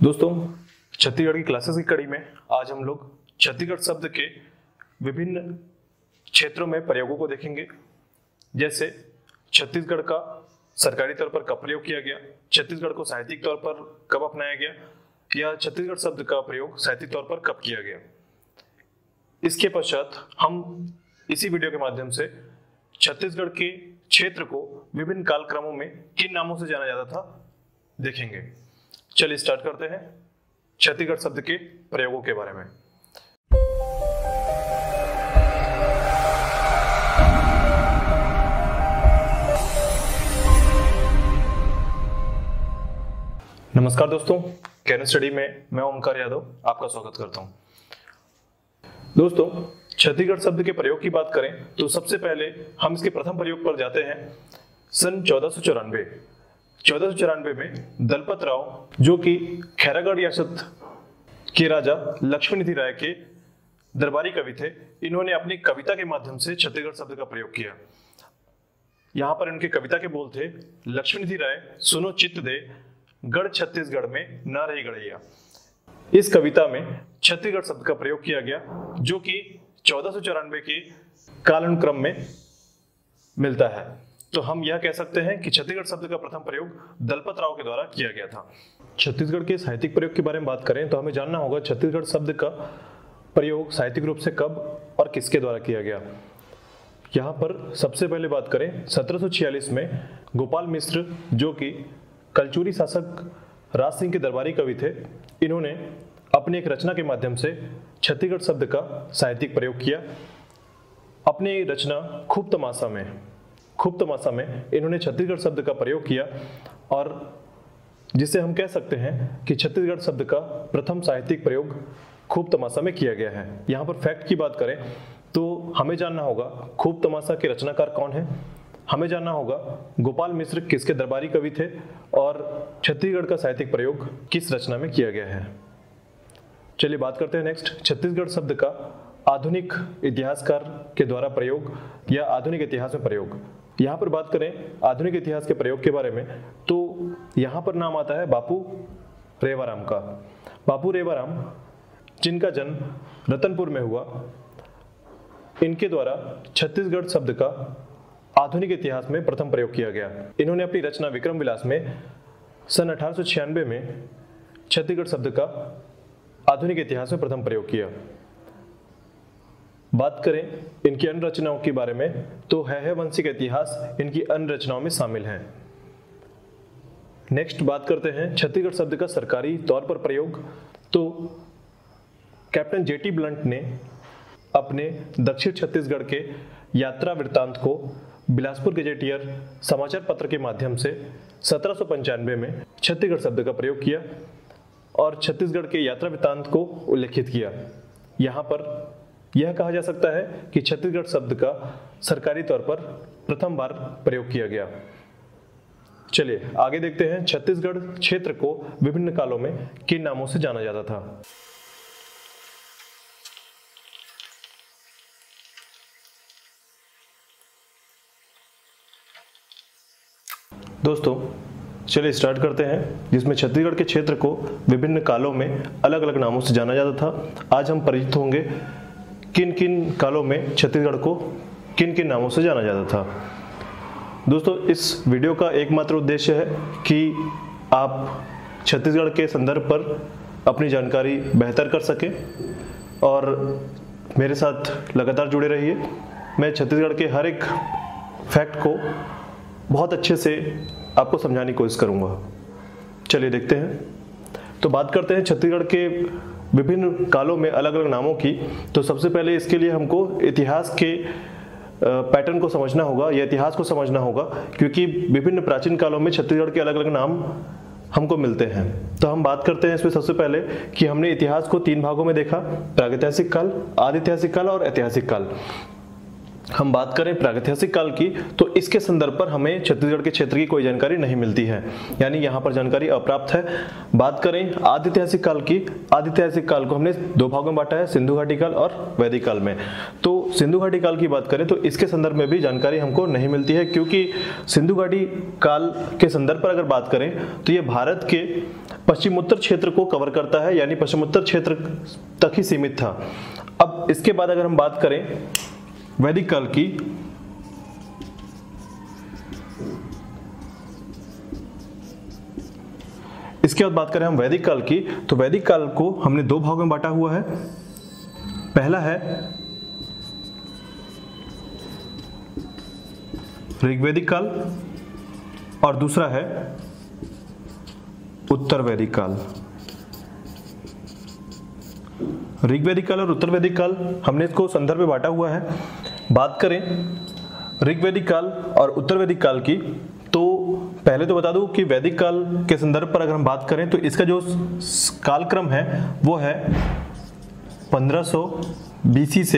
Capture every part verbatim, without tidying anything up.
दोस्तों, छत्तीसगढ़ की क्लासेस की कड़ी में आज हम लोग छत्तीसगढ़ शब्द के विभिन्न क्षेत्रों में प्रयोगों को देखेंगे। जैसे छत्तीसगढ़ का सरकारी तौर पर कब प्रयोग किया गया, छत्तीसगढ़ को साहित्यिक तौर पर कब अपनाया गया, या छत्तीसगढ़ शब्द का प्रयोग साहित्यिक तौर पर कब किया गया। इसके पश्चात हम इसी वीडियो के माध्यम से छत्तीसगढ़ के क्षेत्र को विभिन्न कालक्रमों में किन नामों से जाना जाता था देखेंगे। चलिए स्टार्ट करते हैं छत्तीसगढ़ शब्द के प्रयोगों के बारे में। नमस्कार दोस्तों, कैन स्टडी में मैं ओमकार यादव आपका स्वागत करता हूं। दोस्तों, छत्तीसगढ़ शब्द के प्रयोग की बात करें तो सबसे पहले हम इसके प्रथम प्रयोग पर जाते हैं सन चौदह सौ चौरानवे चौदह सौ चौरानवे में दलपत राव, जो कि खैरागढ़ रियासत के राजा लक्ष्मीनिधि राय के दरबारी कवि थे, इन्होंने अपनी कविता के माध्यम से छत्तीसगढ़ शब्द का प्रयोग किया। यहाँ पर इनके कविता के बोल थे, लक्ष्मीनिधि राय सुनो चित्त दे, गढ़ छत्तीसगढ़ में न रही गढ़ैया। इस कविता में छत्तीसगढ़ शब्द का प्रयोग किया गया, जो कि चौदह सौ चौरानवे के कालानुक्रम में मिलता है। तो हम यह कह सकते हैं कि छत्तीसगढ़ शब्द का प्रथम प्रयोग दलपत राव के द्वारा किया गया था। छत्तीसगढ़ के साहित्यिक प्रयोग के बारे में बात करें तो हमें जानना होगा छत्तीसगढ़ शब्द का प्रयोग साहित्यिक रूप से कब और किसके द्वारा किया गया। यहाँ पर सबसे पहले बात करें सत्रह सौ छियालीस में गोपाल मिश्र, जो कि कलचुरी शासक राज सिंह के दरबारी कवि थे, इन्होंने अपनी एक रचना के माध्यम से छत्तीसगढ़ शब्द का साहित्यिक प्रयोग किया। अपनी रचना खूब तमाशा में खूब तमाशा में इन्होंने छत्तीसगढ़ शब्द का प्रयोग किया, और जिसे हम कह सकते हैं कि छत्तीसगढ़ शब्द का प्रथम साहित्यिक प्रयोग खूब तमाशा में किया गया है। यहाँ पर फैक्ट की बात करें तो हमें जानना होगा खूब तमाशा के रचनाकार कौन है, हमें जानना होगा गोपाल मिश्र किसके दरबारी कवि थे, और छत्तीसगढ़ का साहित्यिक प्रयोग किस रचना में किया गया है। चलिए बात करते हैं नेक्स्ट छत्तीसगढ़ शब्द का आधुनिक इतिहासकार के द्वारा प्रयोग या आधुनिक इतिहास में प्रयोग। यहाँ पर बात करें आधुनिक इतिहास के प्रयोग के बारे में तो यहाँ पर नाम आता है बापू रेवाराम का। बापू रेवाराम, जिनका जन्म रतनपुर में हुआ, इनके द्वारा छत्तीसगढ़ शब्द का आधुनिक इतिहास में प्रथम प्रयोग किया गया। इन्होंने अपनी रचना विक्रम विलास में सन अठारह सौ छियानवे में छत्तीसगढ़ शब्द का आधुनिक इतिहास में प्रथम प्रयोग किया। बात करें इनकी अन्य रचनाओं के बारे में तो है, है वंशी का इतिहास इनकी अन्य रचनाओं में शामिल है। नेक्स्ट बात करते हैं छत्तीसगढ़ शब्द का सरकारी तौर पर प्रयोग। तो कैप्टन जेटी ब्लंट ने अपने दक्षिण छत्तीसगढ़ के यात्रा वृत्तांत को बिलासपुर गजेटियर समाचार पत्र के माध्यम से सत्रह सौ पंचानवे में छत्तीसगढ़ शब्द का प्रयोग किया और छत्तीसगढ़ के यात्रा वृत्तांत को उल्लेखित किया। यहाँ पर यह कहा जा सकता है कि छत्तीसगढ़ शब्द का सरकारी तौर पर प्रथम बार प्रयोग किया गया। चलिए आगे देखते हैं छत्तीसगढ़ क्षेत्र को विभिन्न कालों में किन नामों से जाना जाता था। दोस्तों, चलिए स्टार्ट करते हैं, जिसमें छत्तीसगढ़ के क्षेत्र को विभिन्न कालों में अलग अलग नामों से जाना जाता था। आज हम परिचित होंगे किन किन कालों में छत्तीसगढ़ को किन किन नामों से जाना जाता था। दोस्तों, इस वीडियो का एकमात्र उद्देश्य है कि आप छत्तीसगढ़ के संदर्भ पर अपनी जानकारी बेहतर कर सकें और मेरे साथ लगातार जुड़े रहिए। मैं छत्तीसगढ़ के हर एक फैक्ट को बहुत अच्छे से आपको समझाने की कोशिश करूंगा। चलिए देखते हैं। तो बात करते हैं छत्तीसगढ़ के विभिन्न कालों में अलग अलग नामों की। तो सबसे पहले इसके लिए हमको इतिहास के पैटर्न को समझना होगा या इतिहास को समझना होगा, क्योंकि विभिन्न प्राचीन कालों में छत्तीसगढ़ के अलग अलग नाम हमको मिलते हैं। तो हम बात करते हैं इसमें सबसे पहले कि हमने इतिहास को तीन भागों में देखा, प्रागैतिहासिक काल, आदिऐतिहासिक काल और ऐतिहासिक काल। हम बात करें प्रागैतिहासिक काल की तो इसके संदर्भ पर हमें छत्तीसगढ़ के क्षेत्र की कोई जानकारी नहीं मिलती है, यानी यहाँ पर जानकारी अप्राप्त है। बात करें आदिऐतिहासिक काल की, आदिऐतिहासिक काल को हमने दो भागों में बांटा है, सिंधु घाटी काल और वैदिक काल में। तो सिंधु घाटी काल की बात करें तो इसके संदर्भ में भी जानकारी हमको नहीं मिलती है, क्योंकि सिंधु घाटी काल के संदर्भ पर अगर बात करें तो ये भारत के पश्चिमोत्तर क्षेत्र को कवर करता है, यानी पश्चिमोत्तर क्षेत्र तक ही सीमित था। अब इसके बाद अगर हम बात करें वैदिक काल की, इसके बाद बात करें हम वैदिक काल की तो वैदिक काल को हमने दो भागों में बांटा हुआ है। पहला है ऋग्वैदिक काल और दूसरा है उत्तर वैदिक काल। ऋग्वैदिक काल और उत्तर वैदिक काल हमने इसको संदर्भ में बांटा हुआ है। बात करें ऋग्वैदिक काल और उत्तर वैदिक काल की तो पहले तो बता दूं कि वैदिक काल के संदर्भ पर अगर हम बात करें तो इसका जो कालक्रम है वो है पंद्रह सौ बीसी से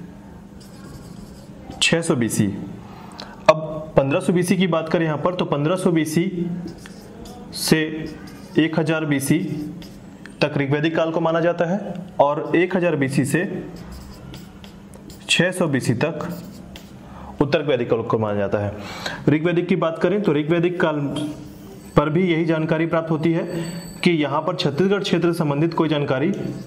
छह सौ बीसी। अब पंद्रह सौ बीसी की बात करें यहां पर तो पंद्रह सौ बीसी से एक हज़ार बीसी तक ऋग्वैदिक काल को माना जाता है और एक हज़ार बीसी से छह सौ बीसी तक उत्तर वैदिक काल को माना जाता है। ऋग्वैदिक की बात करें तो ऋग्वैदिक काल पर भी यही जानकारी प्राप्त होती है कि यहाँ पर छत्तीसगढ़ क्षेत्र से संबंधित कोई जानकारी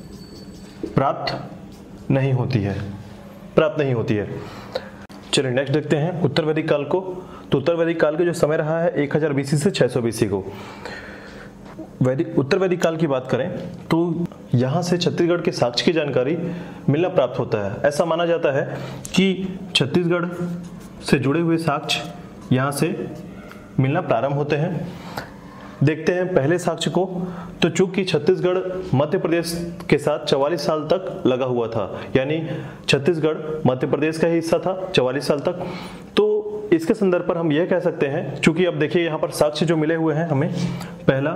प्राप्त नहीं होती है प्राप्त नहीं होती है चलिए नेक्स्ट देखते हैं उत्तर वैदिक काल को। तो उत्तर वैदिक काल का जो समय रहा है एक हज़ार बीसी से छह सौ बीसी को। वैदिक उत्तर वैदिक काल की बात करें तो यहाँ से छत्तीसगढ़ के साक्ष्य की जानकारी मिलना प्राप्त होता है। ऐसा माना जाता है कि छत्तीसगढ़ से जुड़े हुए साक्ष्य यहाँ से मिलना प्रारंभ होते हैं। देखते हैं पहले साक्ष्य को। तो चूंकि छत्तीसगढ़ मध्य प्रदेश के साथ चवालीस साल तक लगा हुआ था, यानी छत्तीसगढ़ मध्य प्रदेश का ही हिस्सा था चवालीस साल तक, तो इसके संदर्भ पर हम यह कह सकते हैं, चूंकि अब देखिए यहाँ पर साक्ष्य जो मिले हुए हैं हमें, पहला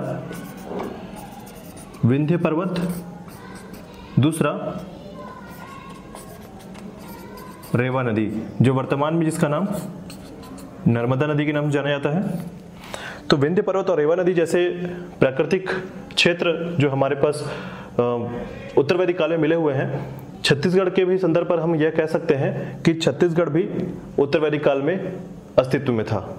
विंध्य पर्वत, दूसरा रेवा नदी जो वर्तमान में जिसका नाम नर्मदा नदी के नाम से जाना जाता है। तो विंध्य पर्वत और रेवा नदी जैसे प्राकृतिक क्षेत्र जो हमारे पास उत्तर वैदिक काल में मिले हुए हैं, छत्तीसगढ़ के भी संदर्भ पर हम यह कह सकते हैं कि छत्तीसगढ़ भी उत्तर वैदिक काल में अस्तित्व में था।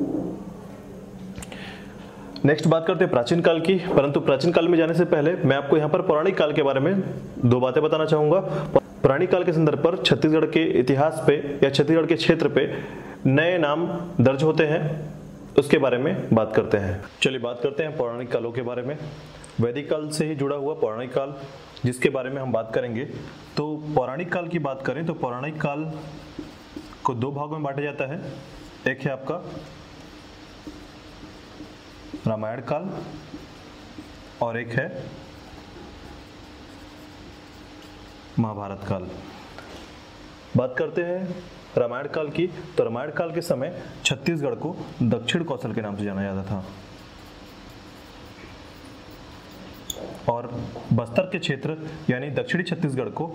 नेक्स्ट बात करते हैं प्राचीन काल की, परंतु प्राचीन काल में जाने से पहले मैं आपको यहाँ पर पौराणिक काल के बारे में दो बातें बताना चाहूंगा। पौराणिक काल के संदर्भ पर छत्तीसगढ़ के इतिहास पे या छत्तीसगढ़ के क्षेत्र पे नए नाम दर्ज होते हैं, उसके बारे में बात करते हैं। चलिए बात करते हैं पौराणिक कालों के बारे में। वैदिक काल से ही जुड़ा हुआ पौराणिक काल जिसके बारे में हम बात करेंगे। तो पौराणिक काल की बात करें तो पौराणिक काल को दो भागों में बांटा जाता है। एक है आपका रामायण काल और एक है महाभारत काल। बात करते हैं रामायण काल की। तो रामायण काल के समय छत्तीसगढ़ को दक्षिण कौशल के नाम से जाना जाता था और बस्तर के क्षेत्र यानी दक्षिणी छत्तीसगढ़ को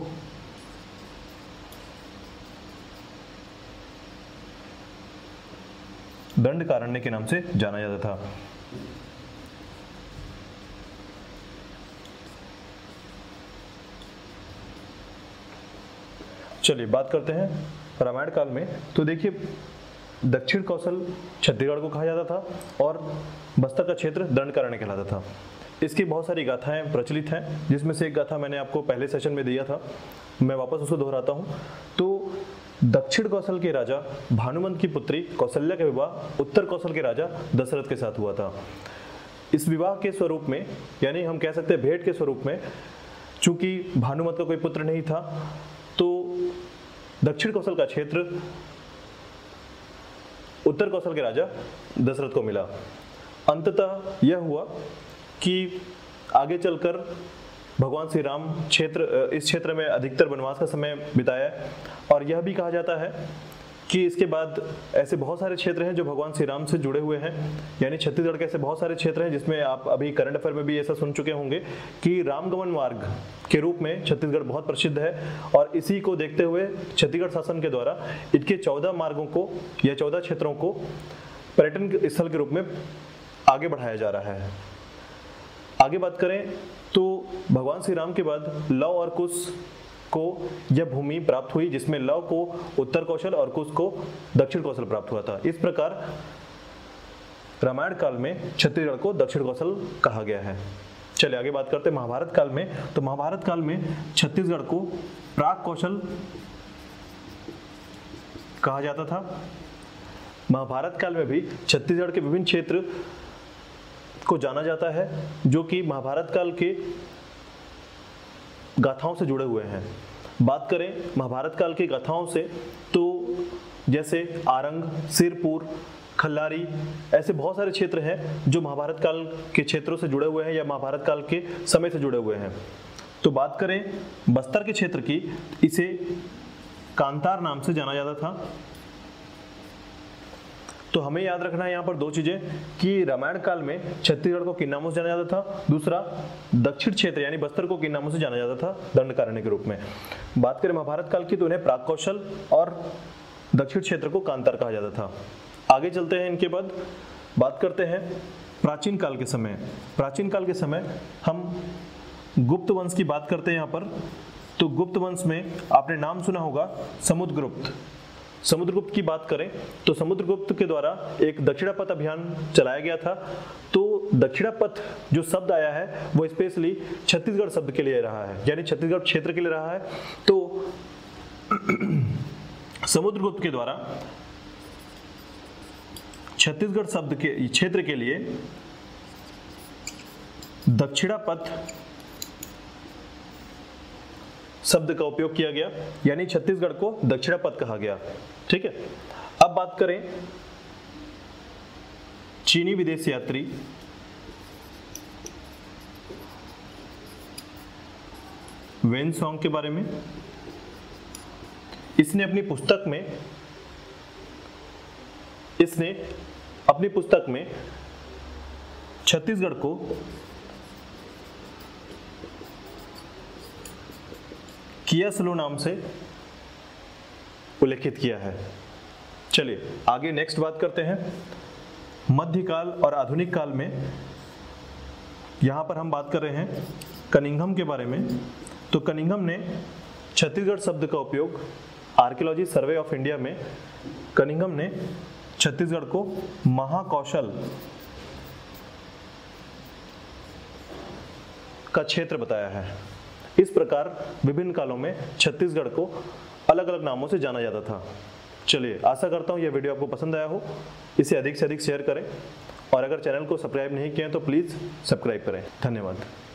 दंडकारण्य के नाम से जाना जाता था। चलिए बात करते हैं रामायण काल में। तो देखिए दक्षिण कौशल छत्तीसगढ़ को कहा जाता था और बस्तर का क्षेत्र दंडकारण्य कहलाता था। इसकी बहुत सारी गाथाएं प्रचलित हैं, जिसमें से एक गाथा मैंने आपको पहले सेशन में दिया था, मैं वापस उसको दोहराता हूं। तो दक्षिण कौशल के राजा भानुमंत की पुत्री कौशल्या का विवाह उत्तर कौशल के राजा दशरथ के साथ हुआ था। इस विवाह के स्वरूप में, यानी हम कह सकते हैं भेंट के स्वरूप में, चूंकि भानुमंत का कोई पुत्र नहीं था तो दक्षिण कौशल का क्षेत्र उत्तर कौशल के राजा दशरथ को मिला। अंततः यह हुआ कि आगे चलकर भगवान श्री राम क्षेत्र इस क्षेत्र में अधिकतर वनवास का समय बिताया और यह भी कहा जाता है कि इसके बाद ऐसे बहुत सारे क्षेत्र हैं जो भगवान श्री राम से जुड़े हुए हैं, यानी छत्तीसगढ़ के ऐसे बहुत सारे क्षेत्र हैं जिसमें आप अभी करंट अफेयर में भी ऐसा सुन चुके होंगे कि रामगमन मार्ग के रूप में छत्तीसगढ़ बहुत प्रसिद्ध है। और इसी को देखते हुए छत्तीसगढ़ शासन के द्वारा इनके चौदह मार्गों को या चौदह क्षेत्रों को पर्यटन स्थल के रूप में आगे बढ़ाया जा रहा है। आगे बात करें तो भगवान श्री राम के बाद लव और कुश को यह भूमि प्राप्त हुई, जिसमें लव को उत्तर कौशल और कुश को दक्षिण कौशल प्राप्त हुआ था। इस प्रकार रामायण काल में छत्तीसगढ़ को दक्षिण कौशल कहा गया है। चलिए आगे बात करते हैं महाभारत काल में। तो महाभारत काल में छत्तीसगढ़ को प्राक कौशल कहा जाता था। महाभारत काल में भी छत्तीसगढ़ के विभिन्न क्षेत्र को जाना जाता है जो कि महाभारत काल के गाथाओं से जुड़े हुए हैं। बात करें महाभारत काल की गाथाओं से तो जैसे आरंग, सिरपुर, खल्लारी, ऐसे बहुत सारे क्षेत्र हैं जो महाभारत काल के क्षेत्रों से जुड़े हुए हैं या महाभारत काल के समय से जुड़े हुए हैं। तो बात करें बस्तर के क्षेत्र की, इसे कांतार नाम से जाना जाता था। तो हमें याद रखना है यहाँ पर दो चीजें कि रामायण काल में छत्तीसगढ़ को किन नामों से जाना जाता था, दूसरा दक्षिण क्षेत्र यानी बस्तर को किन नामों से जाना जाता था, दंडकारण्य के रूप में। बात करें महाभारत काल की तो इन्हें प्राक कौशल और दक्षिण क्षेत्र को कांतार कहा जाता था। आगे चलते हैं, इनके बाद बात करते हैं प्राचीन काल के समय। प्राचीन काल के समय हम गुप्त वंश की बात करते हैं यहाँ पर। तो गुप्त वंश में आपने नाम सुना होगा समुद्रगुप्त। समुद्रगुप्त की बात करें तो समुद्रगुप्त के द्वारा एक दक्षिणापथ अभियान चलाया गया था। तो दक्षिणापथ जो शब्द आया है वो स्पेशली छत्तीसगढ़ शब्द के लिए रहा है, यानी छत्तीसगढ़ क्षेत्र के लिए रहा है। तो समुद्रगुप्त के द्वारा छत्तीसगढ़ शब्द के क्षेत्र के लिए दक्षिणापथ शब्द का उपयोग किया गया, यानी छत्तीसगढ़ को दक्षिणापथ कहा गया। ठीक है। अब बात करें चीनी विदेश यात्री वेन सॉन्ग के बारे में। इसने अपनी पुस्तक में इसने अपनी पुस्तक में छत्तीसगढ़ को किया स्लो नाम से उल्लेखित किया है। चलिए आगे नेक्स्ट बात करते हैं मध्यकाल और आधुनिक काल में। यहां पर हम बात कर रहे हैं कनिंघम के बारे में। तो कनिंघम ने छत्तीसगढ़ शब्द का उपयोग आर्कियोलॉजी सर्वे ऑफ इंडिया में कनिंघम ने छत्तीसगढ़ को महाकौशल का क्षेत्र बताया है। इस प्रकार विभिन्न कालों में छत्तीसगढ़ को अलग अलग नामों से जाना जाता था। चलिए आशा करता हूँ यह वीडियो आपको पसंद आया हो। इसे अधिक से अधिक शेयर करें और अगर चैनल को सब्सक्राइब नहीं किया तो प्लीज़ सब्सक्राइब करें। धन्यवाद।